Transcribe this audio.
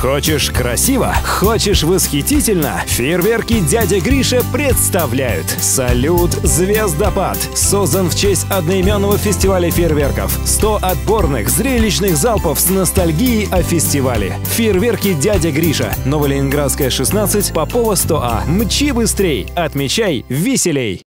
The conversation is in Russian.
Хочешь красиво? Хочешь восхитительно? Фейерверки «Дядя Гриша» представляют «Салют Звездопад». Создан в честь одноименного фестиваля фейерверков. 100 отборных зрелищных залпов с ностальгией о фестивале. Фейерверки «Дядя Гриша». Новоленинградская, 16, Попова, 100А. Мчи быстрей, отмечай веселей!